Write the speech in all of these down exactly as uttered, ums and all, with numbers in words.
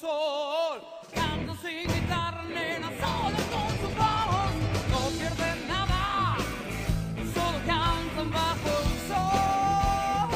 sol. Canta sin guitarra, nena, sola con su voz. No pierden nada, solo cantan bajo el sol.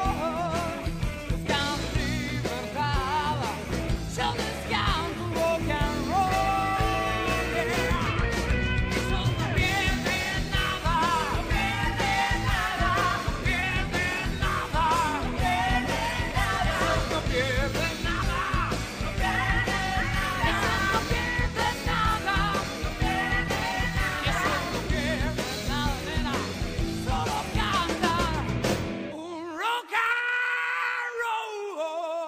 Buscan libertad, yo les canto rock and roll. Yeah. Esos no pierden nada, no pierden nada, no pierden nada, no pierden nada. Esos no pierden nada, no pierden nada. Esos no pierden nada, no pierden nada. Esos no pierden nada, nena, solo cantan un rock and roll.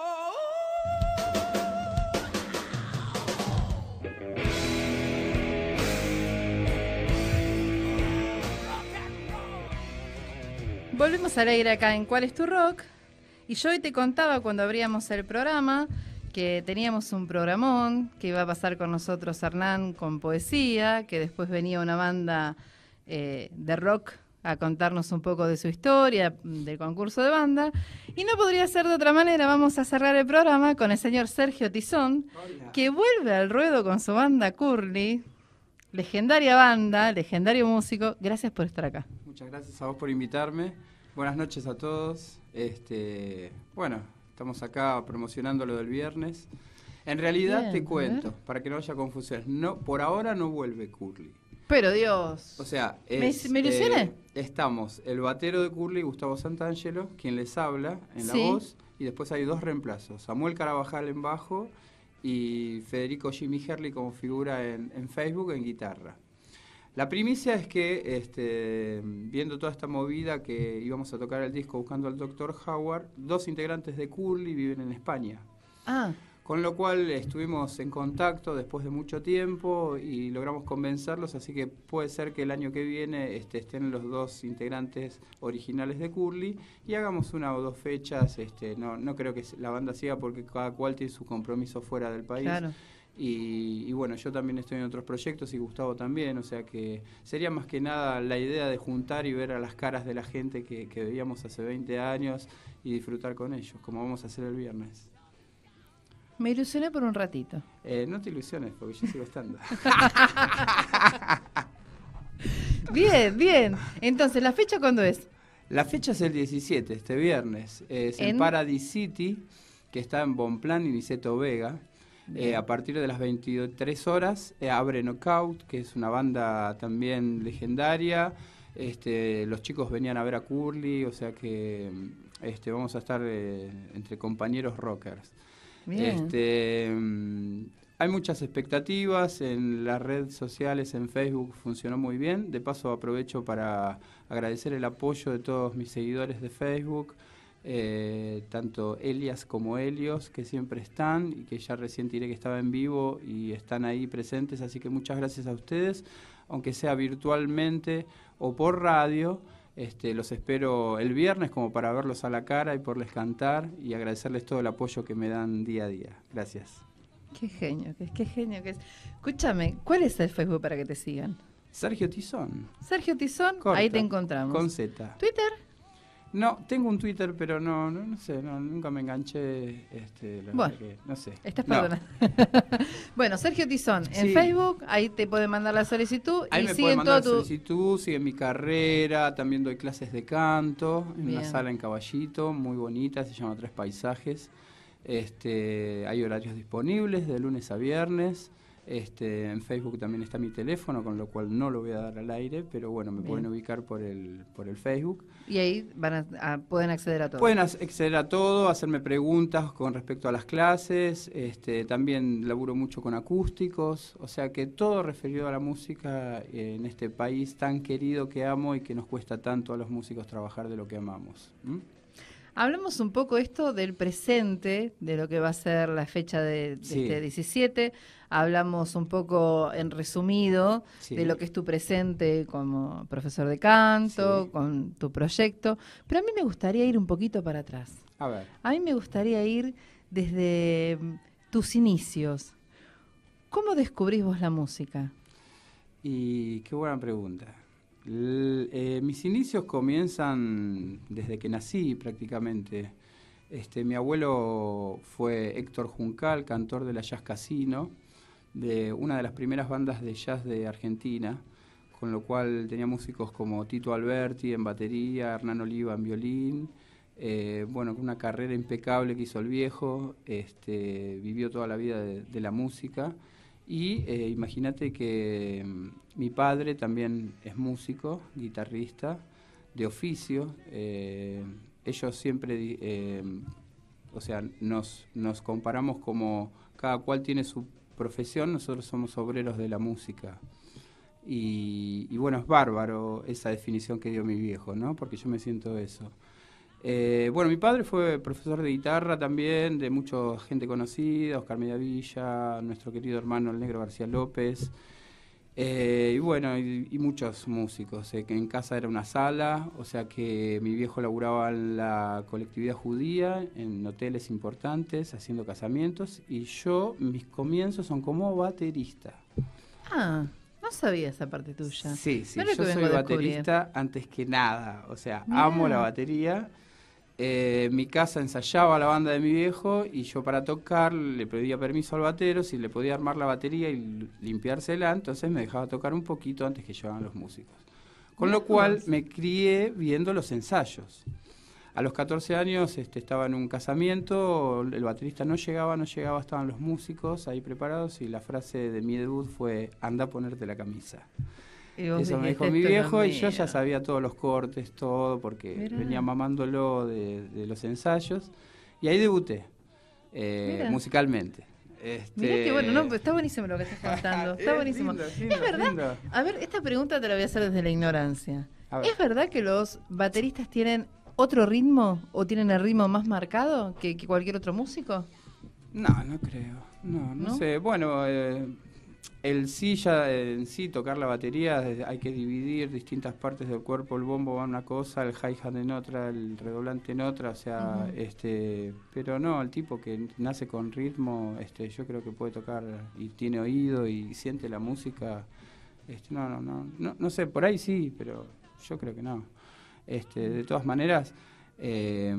Volvemos al aire acá en ¿Cuál es tu rock? Y yo hoy te contaba cuando abríamos el programa que teníamos un programón, que iba a pasar con nosotros Hernán con poesía, que después venía una banda eh, de rock a contarnos un poco de su historia, del concurso de banda. Y no podría ser de otra manera, vamos a cerrar el programa con el señor Sergio Tizón, Hola. que vuelve al ruedo con su banda Curly, legendaria banda, legendario músico. Gracias por estar acá. Muchas gracias a vos por invitarme. Buenas noches a todos. Este, bueno, estamos acá promocionando lo del viernes. En realidad Bien, te a cuento, ver. para que no haya confusiones. No, por ahora no vuelve Curly. Pero Dios. O sea, ¿Me- es, me ilusioné? eh, estamos el batero de Curly, Gustavo Santangelo, quien les habla en la Sí. voz, y después hay dos reemplazos, Samuel Carabajal en bajo y Federico Jimmy Herli como figura en, en Facebook en guitarra. La primicia es que, este, viendo toda esta movida que íbamos a tocar el disco buscando al doctor Howard, dos integrantes de Curly viven en España. Ah, Con lo cual estuvimos en contacto después de mucho tiempo y logramos convencerlos, así que puede ser que el año que viene este, estén los dos integrantes originales de Curly y hagamos una o dos fechas. Este, no, no creo que la banda siga porque cada cual tiene su compromiso fuera del país. claro. Y, y bueno, yo también estoy en otros proyectos y Gustavo también, o sea que sería más que nada la idea de juntar y ver a las caras de la gente que, que veíamos hace veinte años y disfrutar con ellos, como vamos a hacer el viernes. Me ilusioné por un ratito. Eh, no te ilusiones, porque yo sigo estando. Bien, bien. Entonces, ¿la fecha cuándo es? La fecha es el diecisiete, este viernes. Es en, En- Paradise City, que está en Bonplan y Niceto Vega. Eh, a partir de las veintitrés horas eh, abre Knockout, que es una banda también legendaria. Este, los chicos venían a ver a Curly, o sea que este, vamos a estar eh, entre compañeros rockers. Bien. Este, mm, hay muchas expectativas en las redes sociales, en Facebook funcionó muy bien. De paso aprovecho para agradecer el apoyo de todos mis seguidores de Facebook, eh, tanto Elias como Helios, que siempre están y que ya recién tiré que estaba en vivo y están ahí presentes, así que muchas gracias a ustedes, aunque sea virtualmente o por radio. Este, los espero el viernes como para verlos a la cara y poderles cantar y agradecerles todo el apoyo que me dan día a día. Gracias. Qué genio, qué, qué genio que es. Escúchame, ¿cuál es el Facebook para que te sigan? Sergio Tizón. Sergio Tizón, Corta, ahí te encontramos. Con Z. ¿Twitter? No, tengo un Twitter, pero no, no, no sé, no, nunca me enganché. Este, la Bueno, verdad que, no sé. Estás No. perdonada. Bueno, Sergio Tizón, en Sí. Facebook, ahí te pueden mandar la solicitud Ahí y me pueden siguen mandar todo tu... solicitud, siguen mi carrera, también doy clases de canto en una Bien. sala en Caballito, muy bonita, se llama Tres Paisajes. Este, hay horarios disponibles de lunes a viernes. Este, en Facebook también está mi teléfono, con lo cual no lo voy a dar al aire, pero bueno, me Bien. pueden ubicar por el, por el Facebook. Y ahí van a, a- pueden acceder a todo. Pueden ac- acceder a todo, hacerme preguntas con respecto a las clases, este, también laburo mucho con acústicos, o sea que todo referido a la música en este país tan querido que amo y que nos cuesta tanto a los músicos trabajar de lo que amamos. ¿Mm? Hablamos un poco esto del presente, de lo que va a ser la fecha de, de Sí. este diecisiete. Hablamos un poco en resumido Sí. de lo que es tu presente como profesor de canto, Sí. con tu proyecto. Pero a mí me gustaría ir un poquito para atrás. A ver, A mí me gustaría ir desde mm, tus inicios. ¿Cómo descubrís vos la música? y qué buena pregunta. L- eh, mis inicios comienzan desde que nací prácticamente. Este, mi abuelo fue Héctor Juncal, cantor de la Jazz Casino, de una de las primeras bandas de jazz de Argentina, con lo cual tenía músicos como Tito Alberti en batería, Hernán Oliva en violín, eh, bueno, una carrera impecable que hizo el viejo, este, vivió toda la vida de, de la música, y eh, imagínate que mm, mi padre también es músico, guitarrista, de oficio, eh, ellos siempre, eh, o sea, nos, nos comparamos como cada cual tiene su profesión, nosotros somos obreros de la música. Y, y bueno, es bárbaro esa definición que dio mi viejo, ¿no? Porque yo me siento eso. Eh, bueno, mi padre fue profesor de guitarra también, de mucha gente conocida, Oscar Mediavilla, nuestro querido hermano el Negro García López, eh, y bueno, y, y muchos músicos. Eh, que en casa era una sala, o sea que mi viejo laburaba en la colectividad judía, en hoteles importantes, haciendo casamientos, y yo, mis comienzos son como baterista. Ah, no sabía esa parte tuya. Sí, sí, Mira yo que soy vengo a baterista antes que nada, o sea, Mirá. amo la batería. Eh, en mi casa ensayaba la banda de mi viejo y yo para tocar le pedía permiso al batero si le podía armar la batería y limpiársela, entonces me dejaba tocar un poquito antes que llegaban los músicos. Con Mirá lo cual vos. me crié viendo los ensayos. A los catorce años este, estaba en un casamiento, el baterista no llegaba, no llegaba, estaban los músicos ahí preparados y la frase de mi debut fue: anda a ponerte la camisa. Y vos Eso me dijiste, dijo mi "Esto es lo viejo y yo mío". ya sabía todos los cortes, todo, porque Mirá. venía mamándolo de, de los ensayos. Y ahí debuté, eh, Mirá. musicalmente. Este... Mirá que bueno, no, está buenísimo lo que estás contando, está Es buenísimo. lindo, lindo, ¿Es verdad? lindo. A ver, esta pregunta te la voy a hacer desde la ignorancia. A ver. ¿Es verdad que los bateristas tienen otro ritmo o tienen el ritmo más marcado que, que cualquier otro músico? No, no creo. No, no, ¿No? sé. Bueno, eh, el sí ya eh, en sí, tocar la batería, eh, hay que dividir distintas partes del cuerpo. El bombo va en una cosa, el hi-hat en otra, el redoblante en otra, o sea, Ujú. este, pero no, el tipo que nace con ritmo, este, yo creo que puede tocar y tiene oído y siente la música. Este, no, no, no, no, no sé, por ahí sí, pero yo creo que no. Este, de todas maneras, eh,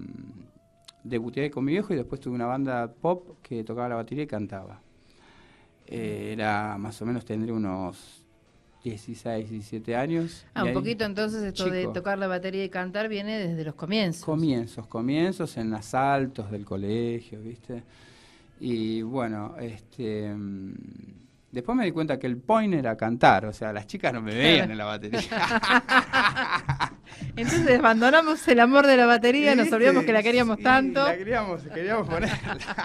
debuté con mi viejo y después tuve una banda pop que tocaba la batería y cantaba. Eh, era más o menos, tendría unos dieciséis, diecisiete años. Ah, y un ahí, poquito entonces esto de chico. tocar la batería y cantar viene desde los comienzos. Comienzos, comienzos en asaltos del colegio, ¿viste? Y bueno, este... mm, después me di cuenta que el point era cantar, o sea, las chicas no me veían en la batería. Entonces abandonamos el amor de la batería, nos ¿Viste? olvidamos que la queríamos Sí, tanto la queríamos, queríamos ponerla.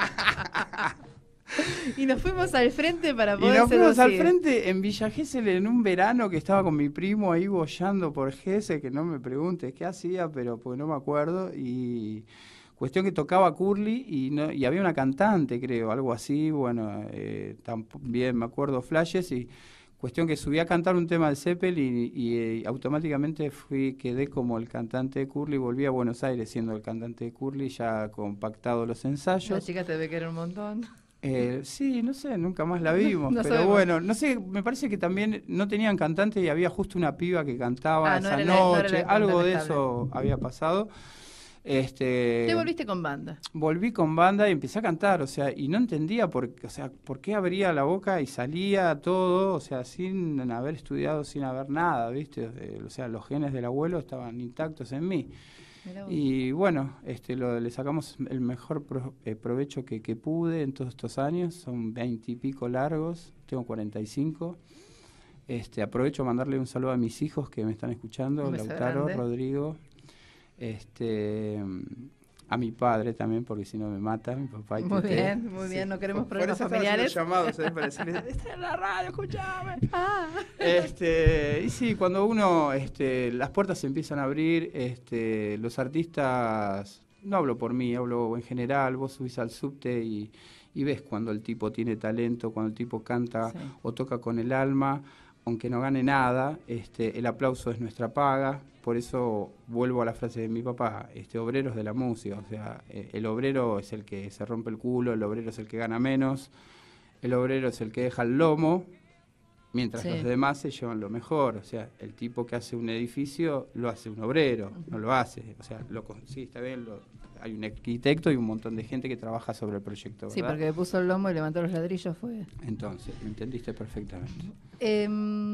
y nos fuimos al frente para Y poder nos fuimos al seducir. frente en Villa Gesell en un verano que estaba con mi primo ahí boyando por Gesell, que no me preguntes qué hacía, pero pues no me acuerdo. Y cuestión que tocaba Curly y, no, y había una cantante, creo, algo así. Bueno, eh, también me acuerdo flashes y cuestión que subí a cantar un tema de Zeppelin y, y eh, automáticamente fui quedé como el cantante de Curly. Volví a Buenos Aires siendo el cantante de Curly, ya compactado los La ensayos. chica te ve querer un montón. Eh, sí, no sé, nunca más la vimos, No pero sabemos. bueno, no sé, me parece que también no tenían cantante y había justo una piba que cantaba Ah, no esa era la- no era noche, la algo de cantante eso había pasado. Este, Te volviste con banda. volví con banda y empecé a cantar, o sea, y no entendía por, o sea, por qué abría la boca y salía todo, o sea, sin haber estudiado, sin haber nada, ¿viste? Eh, o sea, los genes del abuelo estaban intactos en mí. Mirá vos. Y bueno, este, lo, le sacamos el mejor pro- eh, provecho que, que pude en todos estos años, son veinte y pico largos, tengo cuarenta y cinco. Este, aprovecho a mandarle un saludo a mis hijos que me están escuchando, Un beso Lautaro, grande. Rodrigo, este, a mi padre también, porque si no me mata, mi papá y Muy Tete. bien, muy bien, no queremos por- problemas por eso estaba haciendo familiares. llamados, ¿eh? Para decirles, "Está en la radio, escuchame". Ah. Este, y sí, cuando uno, este, las puertas se empiezan a abrir, este, los artistas, no hablo por mí, hablo en general, vos subís al subte y, y ves cuando el tipo tiene talento, cuando el tipo canta Sí. o toca con el alma, aunque no gane nada, este, el aplauso es nuestra paga. Por eso vuelvo a la frase de mi papá, este, obreros de la música, o sea, eh, el obrero es el que se rompe el culo, el obrero es el que gana menos, el obrero es el que deja el lomo, mientras Sí. los demás se llevan lo mejor. O sea, el tipo que hace un edificio lo hace un obrero, no lo hace, o sea, lo con- sí, está bien, lo, hay un arquitecto y un montón de gente que trabaja sobre el proyecto, ¿verdad? Sí, porque le puso el lomo y levantó los ladrillos, fue... Entonces, me entendiste perfectamente. Eh,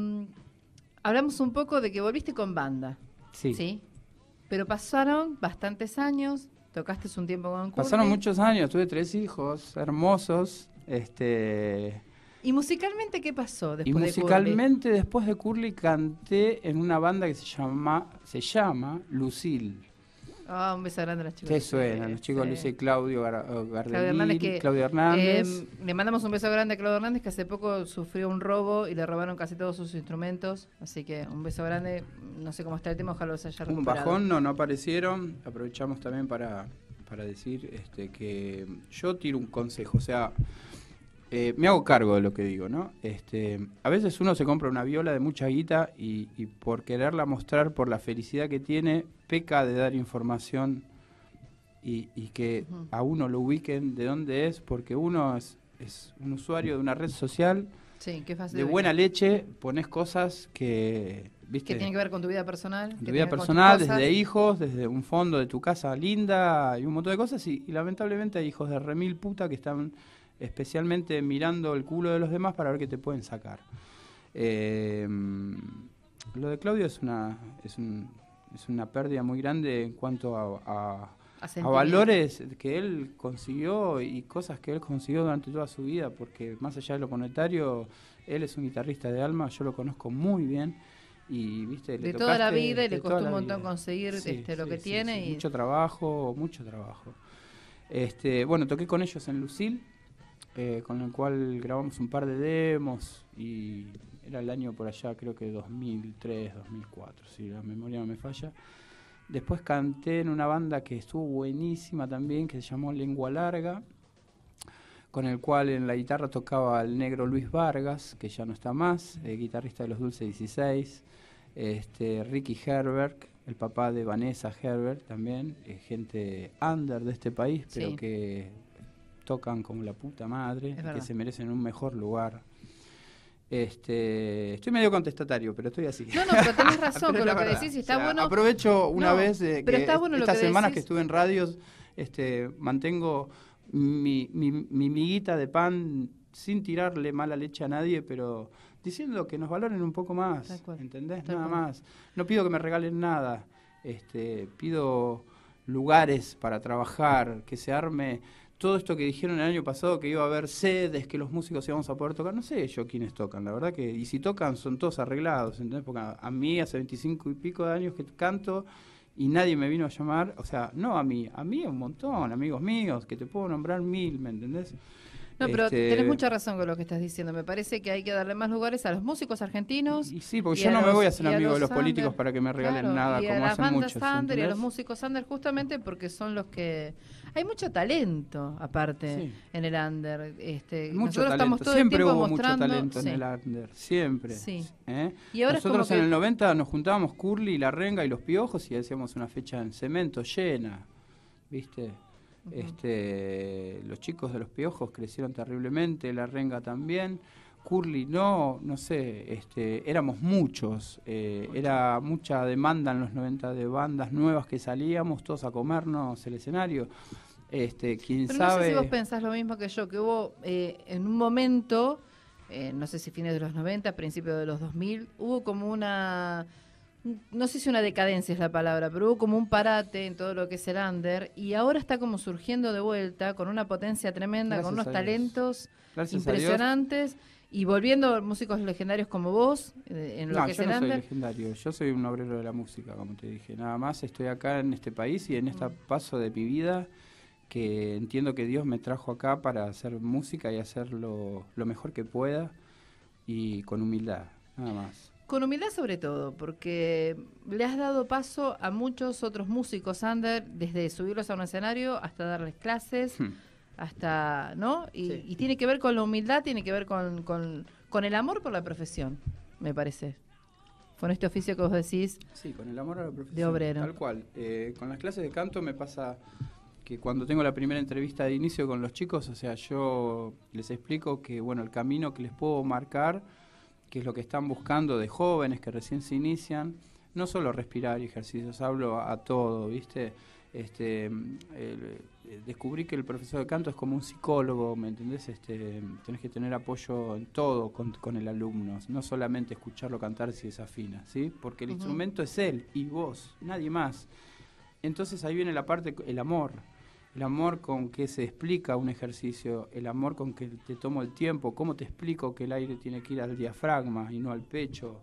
hablamos un poco de que volviste con banda. Sí. ¿Sí? Pero pasaron bastantes años, tocaste un tiempo con Curly. Pasaron muchos años, tuve tres hijos hermosos, este... ¿Y musicalmente qué pasó después Y de musicalmente, después de Curly, canté en una banda que se llama, se llama Lucille. Ah, un beso grande a las chicas. ¿Qué suenan? Los chicos Sí. Lucille, Claudio Gar Claudio Gardelil, Hernández, que, Claudio Hernández. eh, le mandamos un beso grande a Claudio Hernández, que hace poco sufrió un robo y le robaron casi todos sus instrumentos. Así que un beso grande. No sé cómo está el tema, ojalá los haya Un recuperado. bajón, no, no aparecieron. Aprovechamos también para, para decir este, que yo tiro un consejo, o sea... Eh, me hago cargo de lo que digo, ¿no? Este, a veces uno se compra una viola de mucha guita y, y por quererla mostrar, por la felicidad que tiene, peca de dar información y, y que Uh-huh. a uno lo ubiquen de dónde es, porque uno es, es un usuario de una red social Sí, qué fácil de buena leche, pones cosas que, ¿viste? Que tiene que ver con tu vida personal. Tu que vida tiene que ver con tus personal, cosas. desde hijos, desde un fondo de tu casa linda y un montón de cosas y, y lamentablemente hay hijos de remil puta que están especialmente mirando el culo de los demás para ver qué te pueden sacar. Eh, lo de Claudio es una es, un, es una pérdida muy grande en cuanto a, a, a valores que él consiguió y cosas que él consiguió durante toda su vida, porque más allá de lo monetario, él es un guitarrista de alma, yo lo conozco muy bien. Y, ¿viste? De le toda la tocaste, vida y de le toda costó un la montón vida. conseguir Sí, este, lo sí, que sí, tiene. sí, y mucho trabajo, mucho trabajo. Este, bueno, toqué con ellos en Lucille, eh, con el cual grabamos un par de demos y era el año por allá, creo que dos mil tres, dos mil cuatro, si la memoria no me falla. Después canté en una banda que estuvo buenísima también, que se llamó Lengua Larga, con el cual en la guitarra tocaba el negro Luis Vargas, que ya no está más, eh, guitarrista de los Dulce dieciséis, este, Ricky Herbert, el papá de Vanessa Herbert también, eh, gente under de este país, pero Sí. que tocan como la puta madre, Es que verdad. se merecen un mejor lugar. Este, estoy medio contestatario, pero estoy así. No, no, pero tenés razón Pero con la lo que verdad, decís y está o sea, bueno. Aprovecho una No, vez de pero que está bueno lo estas que semanas decís. que estuve en radios, este, mantengo mi, mi, mi miguita de pan sin tirarle mala leche a nadie, pero diciendo que nos valoren un poco más, Tal cual, ¿entendés? tal Nada cual. más. No pido que me regalen nada, este, pido lugares para trabajar, que se arme todo esto que dijeron el año pasado, que iba a haber sedes, que los músicos íbamos a poder tocar. No sé yo quiénes tocan, la verdad que, y si tocan son todos arreglados, ¿entendés? Porque a, a mí hace veinticinco y pico de años que canto y nadie me vino a llamar, o sea, no a mí, a mí un montón, amigos míos, que te puedo nombrar mil, ¿me entendés? No, pero Este, tenés mucha razón con lo que estás diciendo. Me parece que hay que darle más lugares a los músicos argentinos. Y sí, porque y yo a no me los- voy a hacer y a amigo de los los políticos under, para que me regalen claro, nada, y a como las hacen bandas muchos. under y a los ¿entendés? músicos under, justamente porque son los que... Hay mucho talento, aparte, Sí. en el under. Este, Mucho nosotros talento, estamos todo siempre el tiempo hubo mucho mostrando... talento sí. en el under, siempre. Sí. ¿eh? Y ahora es Nosotros como en que- el noventa nos juntábamos Curly, La Renga y Los Piojos y hacíamos una fecha en cemento llena, ¿viste? Ujú. Este, los chicos de Los Piojos crecieron terriblemente, La Renga también. Curly no, no sé, este, éramos muchos, eh, era mucha demanda en los noventa de bandas nuevas que salíamos, todos a comernos el escenario. Este, quién Pero sabe. no sé si vos pensás lo mismo que yo, que hubo eh, en un momento, eh, no sé si fines de los noventa, principios de los dos mil, hubo como una, no sé si una decadencia es la palabra, pero hubo como un parate en todo lo que es el under y ahora está como surgiendo de vuelta con una potencia tremenda, Gracias con unos a Dios. talentos Gracias a Dios. impresionantes y volviendo músicos legendarios como vos eh, en lo No, que es yo el no soy under. legendario, yo soy un obrero de la música, como te dije. Nada más estoy acá en este país y en este Mm. paso de mi vida que entiendo que Dios me trajo acá para hacer música y hacerlo lo mejor que pueda y con humildad, nada más. Con humildad sobre todo, porque le has dado paso a muchos otros músicos under, desde subirlos a un escenario hasta darles clases, Hmm. hasta, ¿no? Y, Sí. y tiene que ver con la humildad, tiene que ver con, con, con el amor por la profesión, me parece. Con este oficio que vos decís, Sí, con el amor a la profesión. De obrero. Tal cual. Eh, con las clases de canto me pasa que cuando tengo la primera entrevista de inicio con los chicos, o sea, yo les explico que, bueno, el camino que les puedo marcar, que es lo que están buscando de jóvenes que recién se inician, no solo respirar y ejercicios, hablo a, a todo, ¿viste? Este, el, descubrí que el profesor de canto es como un psicólogo, ¿me entendés? Este, tenés que tener apoyo en todo con, con el alumno, no solamente escucharlo cantar si desafina, ¿sí? Porque el uh-huh. instrumento es él y vos, nadie más. Entonces ahí viene la parte, el amor. El amor con que se explica un ejercicio, el amor con que te tomo el tiempo, cómo te explico que el aire tiene que ir al diafragma y no al pecho.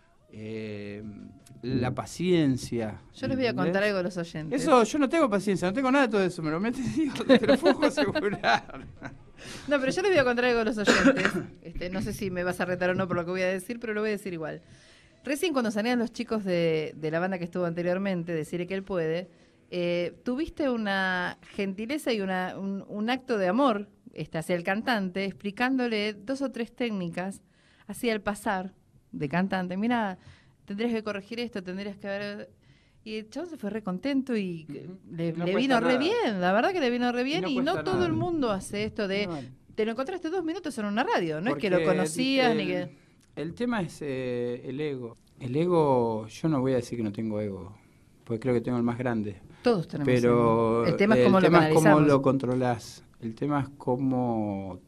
Eh, la paciencia. Yo les voy a ¿entendés? Contar algo a los oyentes. Eso, yo no tengo paciencia, no tengo nada de todo eso, me lo metes y te lo puedo asegurar. No, pero yo les voy a contar algo a los oyentes. Este, no sé si me vas a retar o no por lo que voy a decir, pero lo voy a decir igual. Recién cuando salían los chicos de, de la banda que estuvo anteriormente, Decirle que él puede, eh, tuviste una gentileza y una, un, un acto de amor este, hacia el cantante, explicándole dos o tres técnicas hacia el pasar de cantante. Mira, tendrías que corregir esto, tendrías que haber... Y el chabón se fue re contento y uh-huh. le, no le vino nada. re bien, la verdad que le vino re bien. Y no, y no todo nada. El mundo hace esto de... No, te lo encontraste dos minutos en una radio, no Porque es que lo conocías el, ni que... El tema es eh, el ego. El ego, yo no voy a decir que no tengo ego, porque creo que tengo el más grande. Todos tenemos Pero ego. El tema es cómo, el lo, tema es cómo lo controlás. El tema es cómo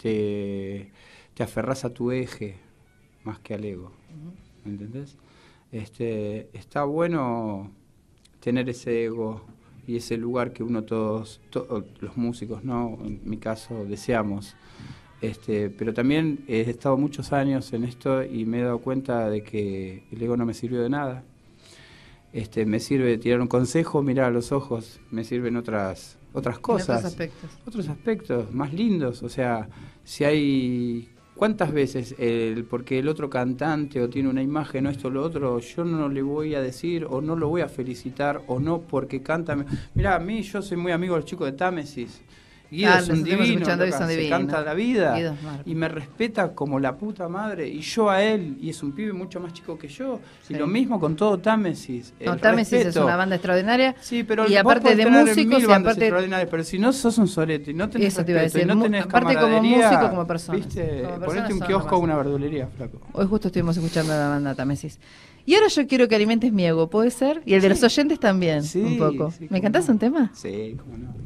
te, te aferrás a tu eje más que al ego. Uh-huh. ¿Me entendés? Este, está bueno tener ese ego y ese lugar que uno todos, to, los músicos, ¿no? En mi caso, deseamos. Este, pero también he estado muchos años en esto y me he dado cuenta de que el ego no me sirvió de nada. Este, me sirve tirar un consejo, mirar a los ojos, me sirven otras, otras cosas. Otros aspectos. Otros aspectos más lindos. O sea, si hay... ¿Cuántas veces, el, porque el otro cantante o tiene una imagen o esto o lo otro, yo no le voy a decir o no lo voy a felicitar o no porque canta? Mirá, a mí yo soy muy amigo de los chicos de Támesis. Guido ah, es un divino, loca, se divino. Canta la vida y me respeta como la puta madre. Y yo a él, y es un pibe mucho más chico que yo. Sí. Y lo mismo con todo Támesis. No, Támesis es una banda extraordinaria. Sí, pero y aparte de músicos y aparte... Pero si no sos un sorete y no tenés Eso respeto, te iba a decir, y no tenés aparte como músico, como persona. ¿Viste? Ponete un kiosco o una verdulería, flaco. Hoy justo estuvimos escuchando a la banda Támesis. Y ahora yo quiero que alimentes mi ego, ¿puede ser? Y el de sí. los oyentes también, sí, un poco. Sí, ¿Me cantás no. un tema? Sí, cómo no.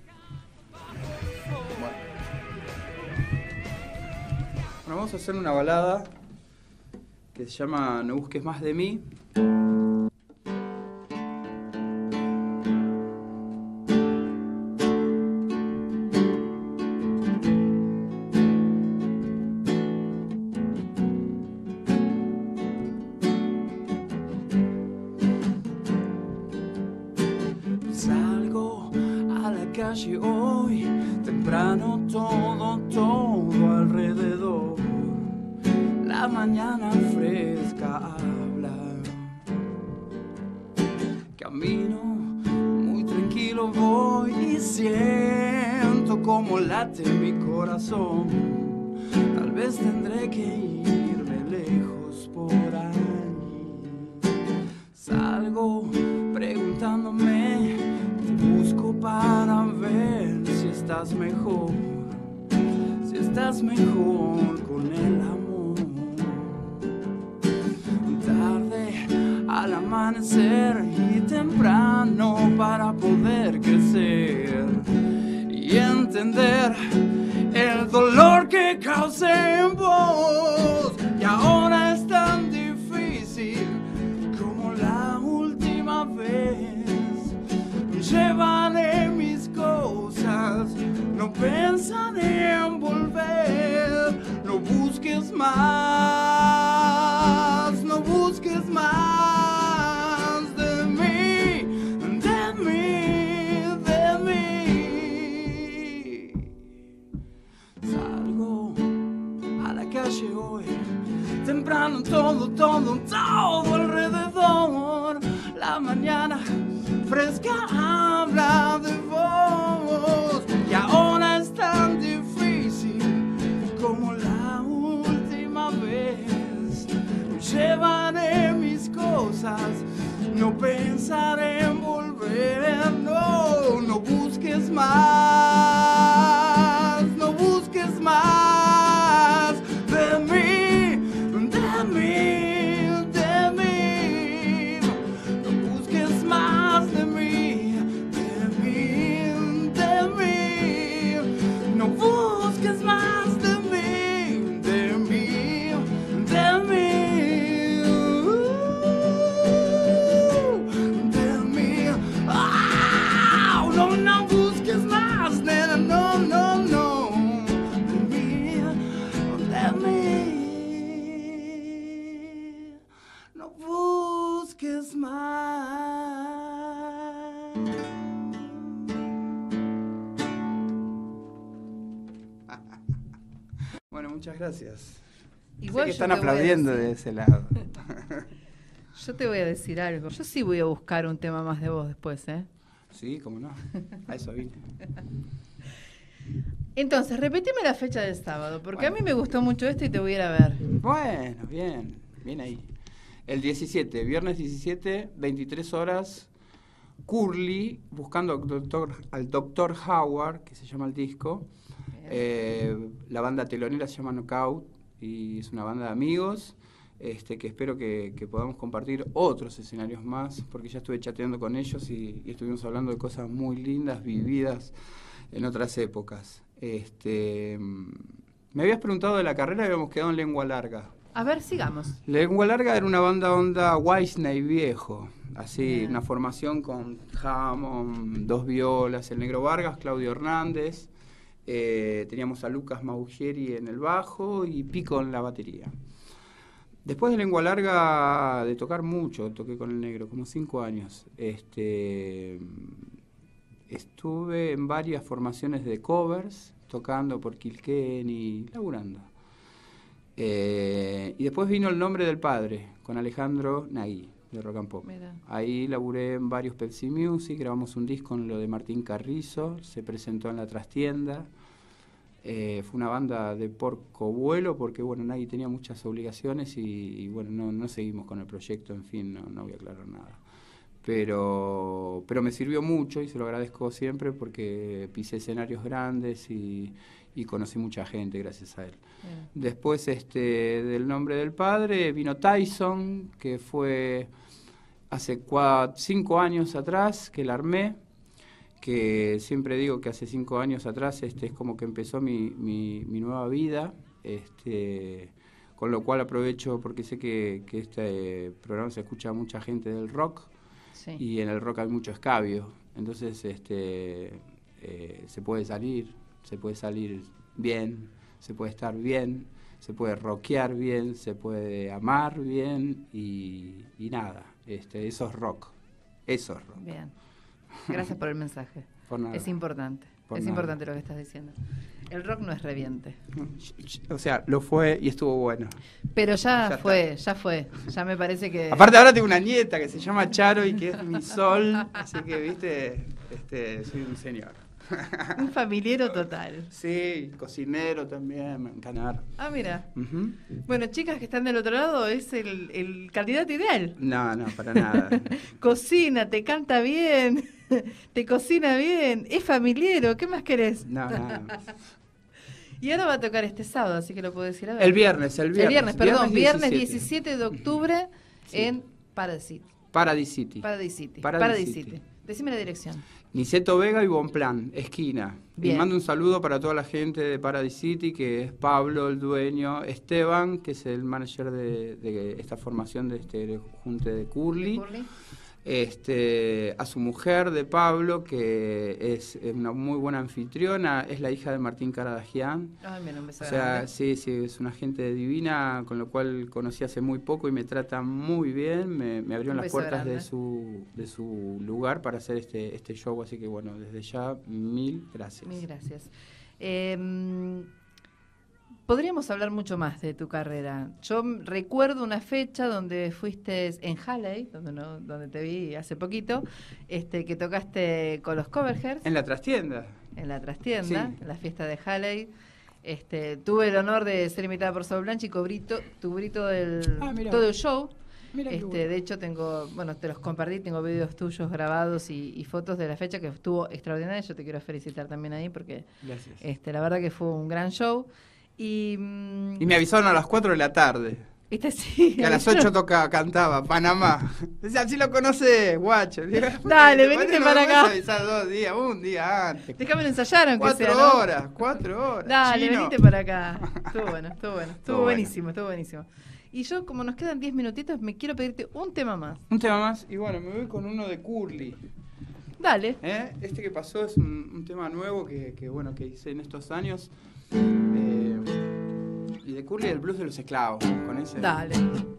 Bueno, vamos a hacer una balada que se llama No busques más de mí. Salgo a la calle hoy, temprano, todo, todo alrededor. La mañana fresca habla. Camino muy tranquilo voy y siento como late mi corazón. Tal vez tendré que irme lejos por ahí. Salgo preguntándome, te busco para ver si estás mejor, si estás mejor con el amor. Tarde al amanecer y temprano para poder crecer y entender el dolor que causé en vos. Y ahora es tan difícil como la última vez. Llevaré mis cosas, no pensaré en volver. No busques más, no busques más de mí, de mí, de mí. Salgo a la calle hoy, temprano, todo, todo, todo alrededor. La mañana fresca habla de vos. Y ahora es tan difícil como la última vez. Llevaré mis cosas, no pensaré en volver. No, no busques más, no busques más de mí, de mí, de mí. No busques más de mí, muchas gracias. Igual sé que yo están te voy a aplaudiendo decir- de ese lado. Yo te voy a decir algo. Yo sí voy a buscar un tema más de vos después, ¿eh? Sí, cómo no. A eso vine. Entonces, repetime la fecha del sábado, porque Bueno. a mí me gustó mucho esto y te voy a ir a ver. Bueno, bien, bien ahí. El diecisiete, viernes diecisiete, veintitrés horas, Curly, buscando al doctor, al doctor Howard, que se llama el disco. Eh, la banda telonera se llama Knockout y es una banda de amigos este, que espero que, que podamos compartir otros escenarios más, porque ya estuve chateando con ellos y, y estuvimos hablando de cosas muy lindas, vividas en otras épocas. Este, me habías preguntado de la carrera y habíamos quedado en Lengua Larga. A ver, sigamos. Lengua Larga era una banda onda Whitesnake viejo, así, Bien. una formación con Hammond, dos violas, el Negro Vargas, Claudio Hernández, eh, teníamos a Lucas Maugieri en el bajo y Pico en la batería. Después de Lengua Larga, de tocar mucho, toqué con el Negro, como cinco años, este, estuve en varias formaciones de covers, tocando por Kilkenny, laburando. Eh, y después vino El Nombre del Padre, con Alejandro Nagui, de Rock and Pop. Mira. Ahí laburé en varios Pepsi Music, grabamos un disco con lo de Martín Carrizo, se presentó en La Trastienda. Eh, fue una banda de porco vuelo, porque bueno, Nagui tenía muchas obligaciones y, y bueno, no, no seguimos con el proyecto, en fin, no, no voy a aclarar nada. Pero, pero me sirvió mucho y se lo agradezco siempre porque pisé escenarios grandes y, y conocí mucha gente gracias a él. Bien. Después este, del Nombre del Padre vino Tyson, que fue hace cuatro, cinco años atrás que la armé, que siempre digo que hace cinco años atrás este, es como que empezó mi, mi, mi nueva vida, este, con lo cual aprovecho porque sé que, que este programa se escucha a mucha gente del rock. Sí. Y en el rock hay mucho escabio, entonces este, eh, se puede salir, se puede salir bien, se puede estar bien, se puede rockear bien, se puede amar bien y, y nada, este, eso es rock, eso es rock. Bien. Gracias por el mensaje. Por nada. Es importante. Por es nada. importante lo que estás diciendo. El rock no es reviente. O sea, lo fue y estuvo bueno. Pero ya, Ya fue, ya fue. Ya me parece que... Aparte ahora tengo una nieta que se llama Charo y que es mi sol, así que viste, este, soy un señor. Un familiero total. Sí, cocinero también, me encanta. Ah, mira. Ujú. Bueno, chicas que están del otro lado, es el, el candidato ideal. No, no, para nada. Cocina, te canta bien, te cocina bien, es familiero, ¿qué más querés? No, nada más. Y ahora va a tocar este sábado, así que lo puedo decir a ver. El viernes, el viernes. El viernes, perdón, viernes diecisiete. diecisiete de octubre Sí. en Paradise City. Paradise City. Paradise City. Paradise Paradise City. City. Decime la dirección. Niceto Vega y Bonplan, esquina. Bien. Y mando un saludo para toda la gente de Paradise City, que es Pablo, el dueño, Esteban, que es el manager de, de esta formación de este junte de Curly. Curly. Este, a su mujer de Pablo, que es una muy buena anfitriona, es la hija de Martín Caradagian. Ay, mira, un beso O sea, grande. sí, sí, es una gente divina, con lo cual conocí hace muy poco y me trata muy bien. Me, me abrieron Un las beso puertas de grande. su, de su lugar para hacer este, este show, así que bueno, desde ya, mil gracias. Mil gracias. Eh, podríamos hablar mucho más de tu carrera. Yo m- recuerdo una fecha donde fuiste en Halley, donde, no, donde te vi hace poquito, este, que tocaste con los Coverheads En la trastienda. en la trastienda, Sí. en la fiesta de Halley. Este, tuve el honor de ser invitada por Sol Blanche y cubrí, to- cubrí todo el, Ah, mirá. todo el show. Mira qué Este, bueno. de hecho, tengo, bueno, te los compartí, tengo videos tuyos grabados y, y fotos de la fecha que estuvo extraordinaria. Yo te quiero felicitar también ahí porque Gracias. este, la verdad que fue un gran show. Y, mm, Y me avisaron a las cuatro de la tarde. ¿viste? Sí, Que a las ocho toca, cantaba, Panamá. Decía, así lo conoces, guacho. Digo, Dale, ¿te venite parece? para No me acá. vas a avisar dos días, un día antes. Déjame ensayar aunque Cuatro sea, ¿no? horas, cuatro horas. Dale, chino. venite para acá. Estuvo bueno, estuvo bueno. Estuvo Estuvo bueno. buenísimo, estuvo buenísimo. Y yo, como nos quedan diez minutitos, me quiero pedirte un tema más. Un tema más, y bueno, me voy con uno de Curly. Dale. ¿eh? Este que pasó es un, un tema nuevo que, que, bueno, que hice en estos años. Eh, y de Curly, el blues de los esclavos. Con ese. Dale.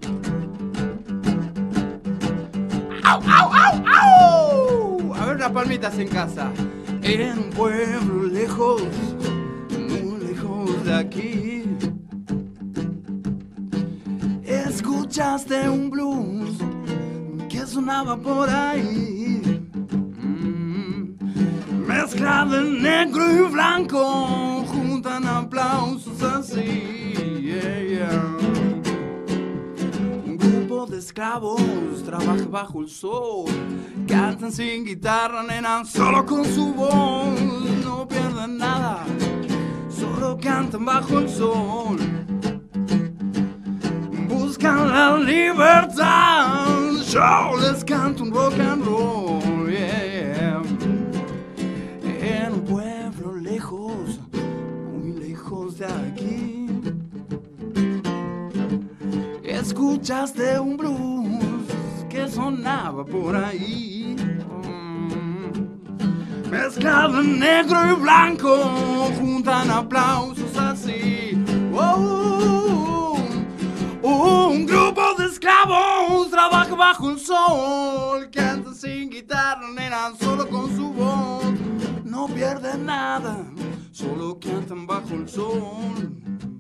¡Au, au, au, au! A ver unas palmitas en casa. En un pueblo lejos, muy lejos de aquí, Escuchaste un blues que sonaba por ahí, mm, mezclado en negro y blanco, juntan aplausos así, yeah, yeah. Un grupo de esclavos trabaja bajo el sol, cantan sin guitarra, nena, solo con su voz, no pierden nada, solo cantan bajo el sol. Buscan la libertad, yo les canto un rock and roll, yeah. En un pueblo lejos, muy lejos de aquí, escuchaste un blues que sonaba por ahí, mm. mezclado en negro y blanco, juntan aplausos así, oh. Un grupo de esclavos trabaja bajo el sol, canta sin guitarra, nena, solo con su voz. No pierden nada, solo cantan bajo el sol.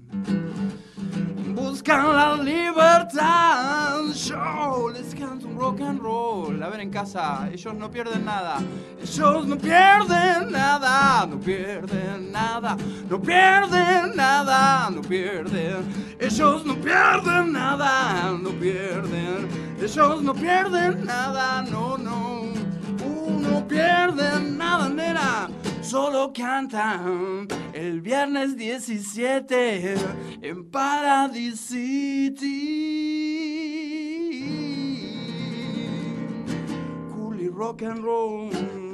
Buscan la libertad, yo les canto un rock and roll. A ver en casa, ellos no pierden nada, ellos no pierden nada, no pierden nada, no pierden nada, no pierden, ellos no pierden nada, no pierden, ellos no pierden nada, no, no, uh, no pierden nada, nena. Solo cantan el viernes diecisiete en Paradise City. Cool y rock and roll.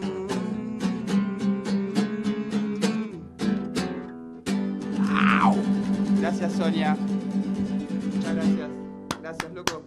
¡Au! Gracias, Sonia. Muchas gracias. Gracias, loco.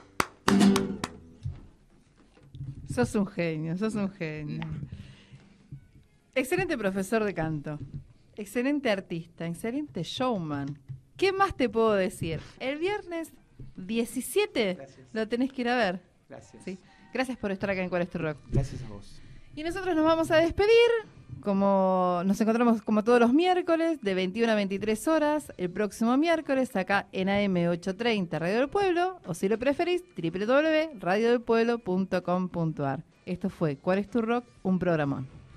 Sos un genio, sos un genio. Excelente profesor de canto, excelente artista, excelente showman. ¿Qué más te puedo decir? El viernes diecisiete Gracias. lo tenés que ir a ver. Gracias. ¿Sí? Gracias por estar acá en ¿Cuál es tu rock? Gracias a vos. Y nosotros nos vamos a despedir, como nos encontramos como todos los miércoles, de veintiuna a veintitrés horas, el próximo miércoles, acá en A M ochocientos treinta Radio del Pueblo, o si lo preferís, doble u doble u doble u punto radio del pueblo punto com punto a r. Esto fue ¿Cuál es tu rock? Un programón.